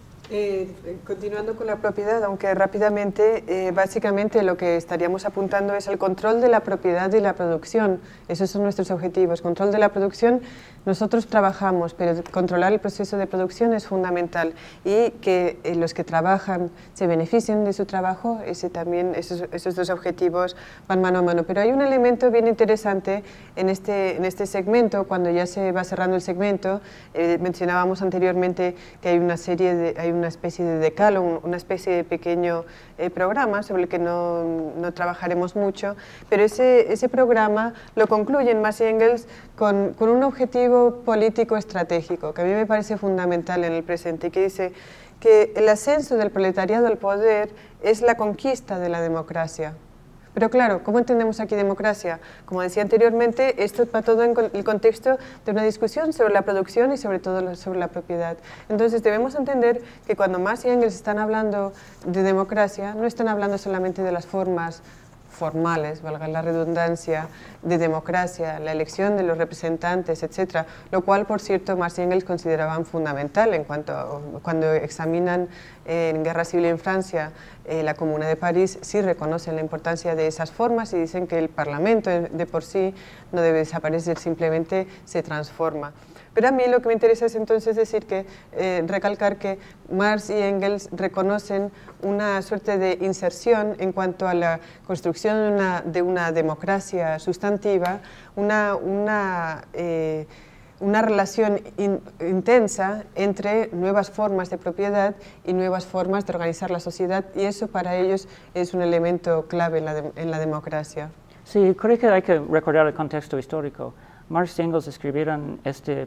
Continuando con la propiedad, aunque rápidamente, básicamente lo que estaríamos apuntando es el control de la propiedad y la producción. Esos son nuestros objetivos. Control de la producción, nosotros trabajamos, pero controlar el proceso de producción es fundamental, y que los que trabajan se beneficien de su trabajo, esos dos objetivos van mano a mano. Pero hay un elemento bien interesante en este segmento, cuando ya se va cerrando el segmento. Mencionábamos anteriormente que hay una especie de decálogo, una especie de pequeño programa sobre el que no trabajaremos mucho, pero ese programa lo concluyen Marx y Engels con un objetivo político estratégico que a mí me parece fundamental en el presente, y que dice que el ascenso del proletariado al poder es la conquista de la democracia. Pero claro, ¿cómo entendemos aquí democracia? Como decía anteriormente, esto va todo en el contexto de una discusión sobre la producción y sobre todo sobre la propiedad. Entonces debemos entender que cuando Marx y Engels están hablando de democracia, no están hablando solamente de las formas formales, valga la redundancia, de democracia, la elección de los representantes, etcétera, lo cual, por cierto, Marx y Engels consideraban fundamental cuando examinan en Guerra Civil en Francia la Comuna de París, sí reconocen la importancia de esas formas y dicen que el Parlamento de por sí no debe desaparecer, simplemente se transforma. Pero a mí lo que me interesa es entonces recalcar que Marx y Engels reconocen una suerte de inserción en cuanto a la construcción de una democracia sustantiva, una relación intensa entre nuevas formas de propiedad y nuevas formas de organizar la sociedad, y eso para ellos es un elemento clave en la democracia. Sí, creo que hay que recordar el contexto histórico. Marx y Engels escribieron este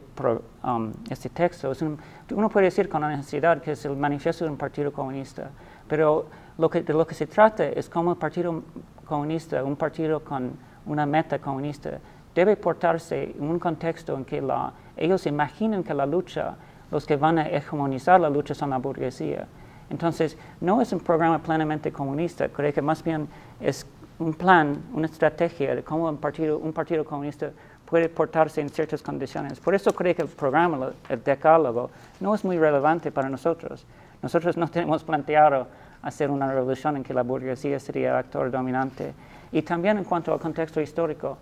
texto. Uno puede decir con honestidad que es el manifiesto de un partido comunista, pero de lo que se trata es cómo el Partido Comunista, un partido con una meta comunista, debe portarse en un contexto en que ellos imaginan que la lucha, los que van a hegemonizar la lucha son la burguesía. Entonces, no es un programa plenamente comunista, creo que más bien es un plan, una estrategia de cómo un partido comunista puede portarse en ciertas condiciones. Por eso creo que el programa, el decálogo, no es muy relevante para nosotros. Nosotros no tenemos planteado hacer una revolución en que la burguesía sería el actor dominante. Y también en cuanto al contexto histórico,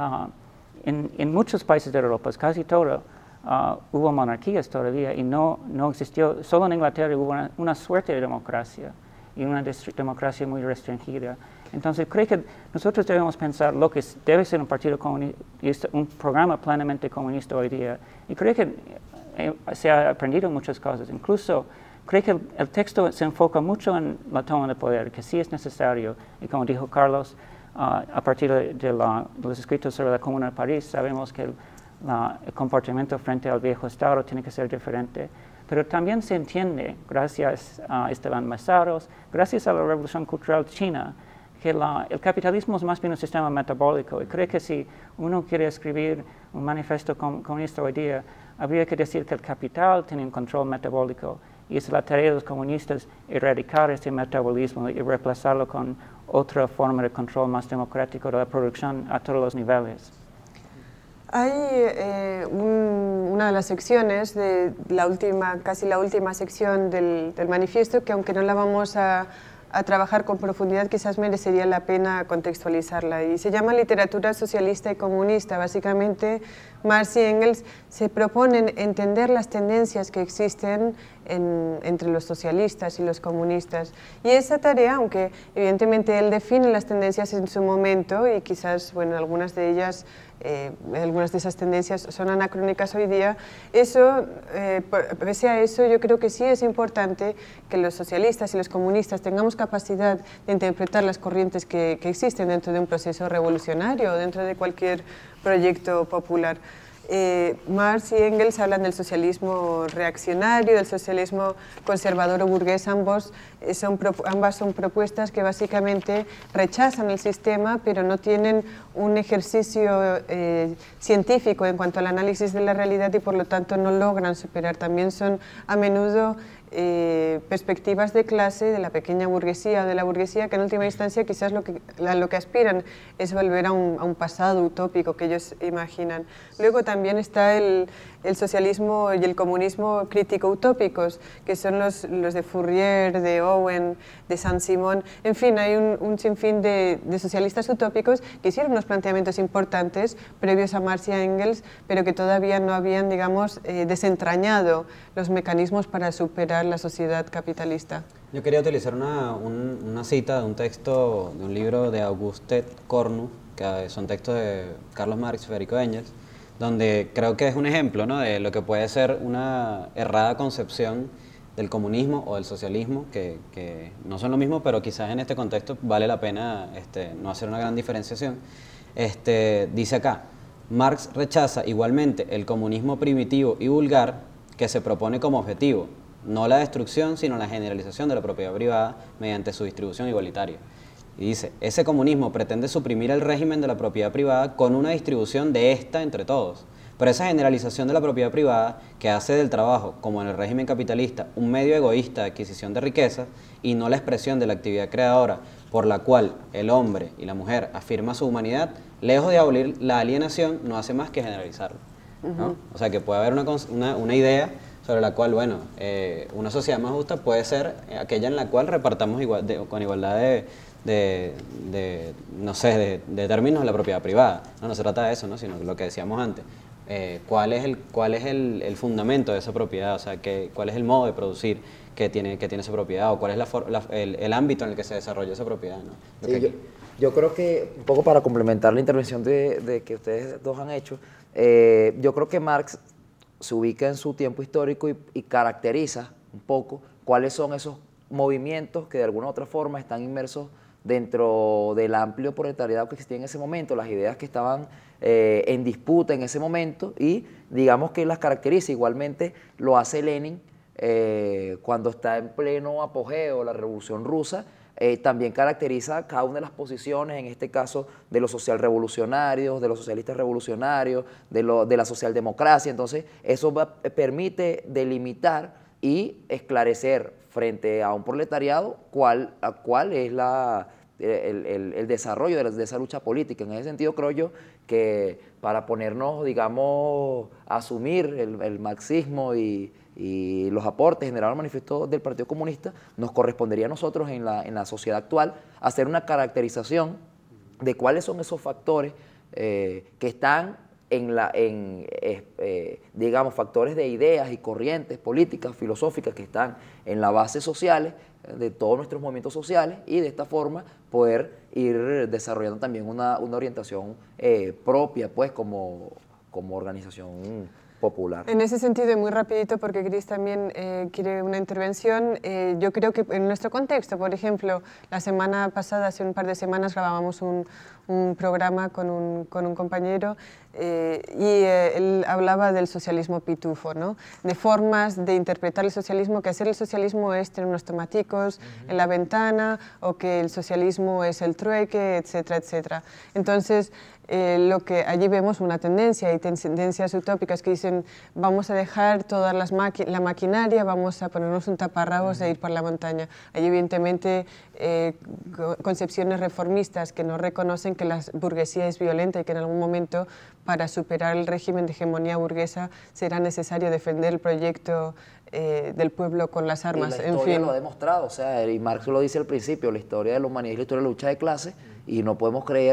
en muchos países de Europa, casi todo, hubo monarquías todavía y no existió, solo en Inglaterra hubo una suerte de democracia y una democracia muy restringida. Entonces creo que nosotros debemos pensar lo que debe ser un partido comunista, un programa plenamente comunista hoy día. Y creo que se ha aprendido muchas cosas. Incluso creo que el texto se enfoca mucho en la toma de poder, que sí es necesario. Y como dijo Carlos, a partir de los escritos sobre la Comuna de París, sabemos que el comportamiento frente al viejo Estado tiene que ser diferente. Pero también se entiende, gracias a Esteban Mesaros, gracias a la Revolución Cultural China, que el capitalismo es más bien un sistema metabólico. Y creo que si uno quiere escribir un manifiesto comunista hoy día, habría que decir que el capital tiene un control metabólico y es la tarea de los comunistas erradicar ese metabolismo y reemplazarlo con otra forma de control más democrático de la producción a todos los niveles. Hay una de las secciones de casi la última sección del manifiesto, que aunque no la vamos a trabajar con profundidad, quizás merecería la pena contextualizarla, y se llama literatura socialista y comunista. Básicamente Marx y Engels se proponen entender las tendencias que existen entre los socialistas y los comunistas. Y esa tarea, aunque evidentemente él define las tendencias en su momento y quizás, bueno, algunas de ellas, algunas de esas tendencias son anacrónicas hoy día, eso, pese a eso, yo creo que sí es importante que los socialistas y los comunistas tengamos capacidad de interpretar las corrientes que existen dentro de un proceso revolucionario o dentro de cualquier proyecto popular. Marx y Engels hablan del socialismo reaccionario, del socialismo conservador o burgués, ambas son propuestas que básicamente rechazan el sistema, pero no tienen un ejercicio científico en cuanto al análisis de la realidad y por lo tanto no logran superar. También son a menudo perspectivas de clase de la pequeña burguesía o de la burguesía que en última instancia quizás lo que aspiran es volver a un pasado utópico que ellos imaginan. Luego también está el socialismo y el comunismo crítico-utópicos, que son los de Fourier, de Owen, de Saint-Simon. En fin, hay un sinfín de socialistas utópicos que hicieron unos planteamientos importantes previos a Marx y a Engels, pero que todavía no habían, digamos, desentrañado los mecanismos para superar la sociedad capitalista. Yo quería utilizar una cita de un texto de un libro de Auguste Cornu, que son textos de Carlos Marx y Federico Engels, donde creo que es un ejemplo, ¿no?, de lo que puede ser una errada concepción del comunismo o del socialismo, que no son lo mismo, pero quizás en este contexto vale la pena no hacer una gran diferenciación. Dice acá, Marx rechaza igualmente el comunismo primitivo y vulgar que se propone como objetivo, no la destrucción, sino la generalización de la propiedad privada mediante su distribución igualitaria. Y dice, ese comunismo pretende suprimir el régimen de la propiedad privada con una distribución de esta entre todos. Pero esa generalización de la propiedad privada, que hace del trabajo, como en el régimen capitalista, un medio egoísta de adquisición de riqueza y no la expresión de la actividad creadora por la cual el hombre y la mujer afirman su humanidad, lejos de abolir la alienación, no hace más que generalizarlo, ¿no? O sea que puede haber una idea sobre la cual, bueno, una sociedad más justa puede ser aquella en la cual repartamos con igualdad de términos la propiedad privada. No se trata de eso, ¿no?, sino lo que decíamos antes. ¿Cuál es el fundamento de esa propiedad? O sea, ¿cuál es el modo de producir que tiene esa propiedad? ¿O cuál es el ámbito en el que se desarrolla esa propiedad, ¿no? Sí, yo creo que, un poco para complementar la intervención de que ustedes dos han hecho, yo creo que Marx se ubica en su tiempo histórico y caracteriza un poco cuáles son esos movimientos que de alguna u otra forma están inmersos dentro del amplio proletariado que existía en ese momento, las ideas que estaban en disputa en ese momento, y digamos que las caracteriza. Igualmente lo hace Lenin cuando está en pleno apogeo la Revolución Rusa. También caracteriza cada una de las posiciones, en este caso de los socialrevolucionarios, de los socialistas revolucionarios, de la socialdemocracia. Entonces eso permite delimitar y esclarecer frente a un proletariado cuál es el desarrollo de esa lucha política. En ese sentido creo yo que para ponernos, digamos, a asumir el marxismo y los aportes generados al manifiesto del Partido Comunista, nos correspondería a nosotros en la sociedad actual hacer una caracterización de cuáles son esos factores que están digamos, factores de ideas y corrientes políticas, filosóficas que están en la base sociales de todos nuestros movimientos sociales, y de esta forma poder ir desarrollando también una orientación propia, pues, como organización popular. En ese sentido, y muy rapidito, porque Cris también quiere una intervención, yo creo que en nuestro contexto, por ejemplo, la semana pasada, hace un par de semanas, grabábamos un programa con un compañero y él hablaba del socialismo pitufo, ¿no?, de formas de interpretar el socialismo, que hacer el socialismo es tener unos tomaticos en la ventana, o que el socialismo es el trueque, etcétera, etcétera. Entonces, lo que allí vemos una tendencia, y tendencias utópicas que dicen vamos a dejar toda la maquinaria, vamos a ponernos un taparrabos e ir por la montaña. Allí evidentemente concepciones reformistas que no reconocen que la burguesía es violenta y que en algún momento para superar el régimen de hegemonía burguesa será necesario defender el proyecto del pueblo con las armas. Y la historia lo ha demostrado, o sea, y Marx lo dice al principio, la historia de la humanidad es la historia de la lucha de clases, y no podemos creer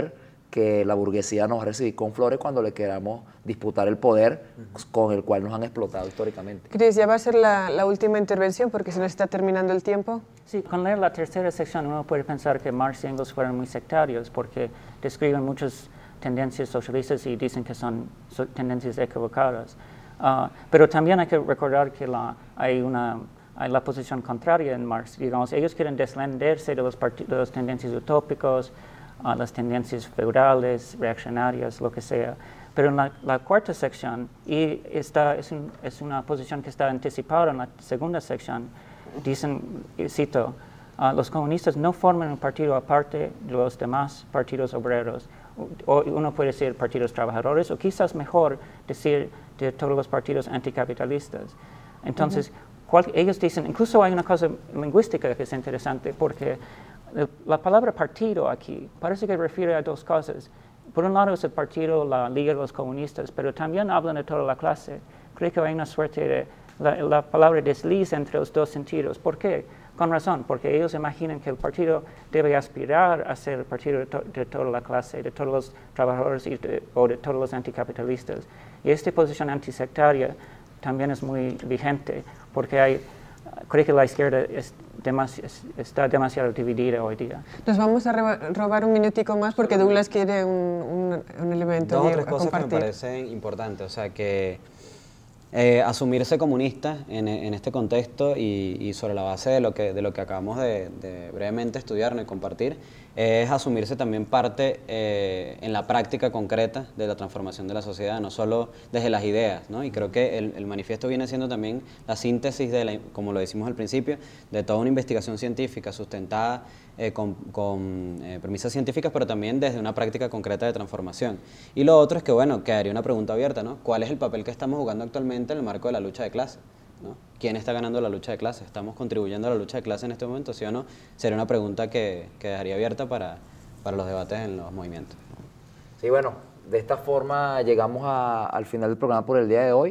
que la burguesía nos va a recibir con flores cuando le queramos disputar el poder con el cual nos han explotado históricamente. Chris, ya va a ser la última intervención porque se nos está terminando el tiempo. Sí, con leer la tercera sección uno puede pensar que Marx y Engels fueron muy sectarios porque describen muchas tendencias socialistas y dicen que son tendencias equivocadas. Pero también hay que recordar que hay la posición contraria en Marx. Digamos, ellos quieren deslenderse de las tendencias utópicas, las tendencias feudales, reaccionarias, lo que sea. Pero en la cuarta sección, y es una posición que está anticipada en la segunda sección, dicen, cito, los comunistas no forman un partido aparte de los demás partidos obreros. O uno puede decir partidos trabajadores, o quizás mejor decir de todos los partidos anticapitalistas. Entonces, ellos dicen, incluso hay una cosa lingüística que es interesante, porque la palabra partido aquí parece que refiere a dos cosas. Por un lado es el partido, la Liga de los Comunistas, pero también hablan de toda la clase. Creo que hay una suerte de la palabra desliza entre los dos sentidos. ¿Por qué? Con razón, porque ellos imaginan que el partido debe aspirar a ser el partido de toda la clase, de todos los trabajadores o de todos los anticapitalistas. Y esta posición antisectaria también es muy vigente, porque creo que la izquierda está demasiado dividida hoy día. Nos vamos a robar un minutico más porque Douglas quiere un elemento Dos o tres a cosas que me compartir. parecen importantes, o sea que asumirse comunista en este contexto y sobre la base de lo que acabamos de brevemente estudiar, ¿no?, y compartir, es asumirse también parte en la práctica concreta de la transformación de la sociedad, no solo desde las ideas, ¿no? Y creo que el manifiesto viene siendo también la síntesis, como lo decimos al principio, de toda una investigación científica sustentada con premisas científicas, pero también desde una práctica concreta de transformación. Y lo otro es que, bueno, quedaría una pregunta abierta, ¿no? ¿Cuál es el papel que estamos jugando actualmente en el marco de la lucha de clase, ¿no? ¿Quién está ganando la lucha de clase? ¿Estamos contribuyendo a la lucha de clase en este momento, sí o no? Sería una pregunta que dejaría abierta para los debates en los movimientos. Sí, bueno, de esta forma llegamos al final del programa por el día de hoy.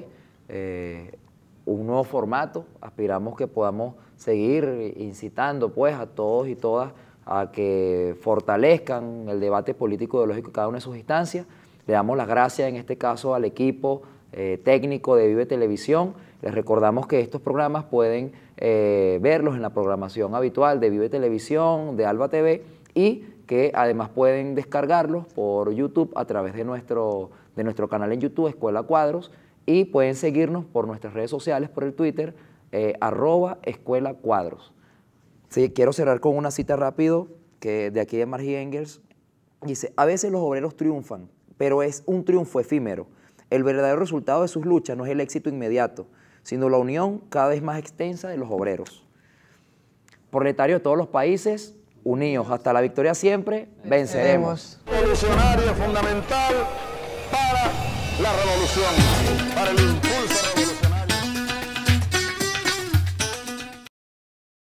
Un nuevo formato, aspiramos que podamos seguir incitando pues a todos y todas a que fortalezcan el debate político ideológico de cada una de sus instancias. Le damos las gracias en este caso al equipo técnico de Vive Televisión. Les recordamos que estos programas pueden verlos en la programación habitual de Vive Televisión, de Alba TV, y que además pueden descargarlos por YouTube a través de nuestro canal en YouTube, Escuela Cuadros, y pueden seguirnos por nuestras redes sociales, por el Twitter, @Escuela Cuadros. Sí, quiero cerrar con una cita rápido que de aquí de Marx y Engels. Dice, a veces los obreros triunfan, pero es un triunfo efímero. El verdadero resultado de sus luchas no es el éxito inmediato, sino la unión cada vez más extensa de los obreros. Proletarios de todos los países, unidos hasta la victoria siempre, venceremos. Revolucionario fundamental para la revolución, para el impulso.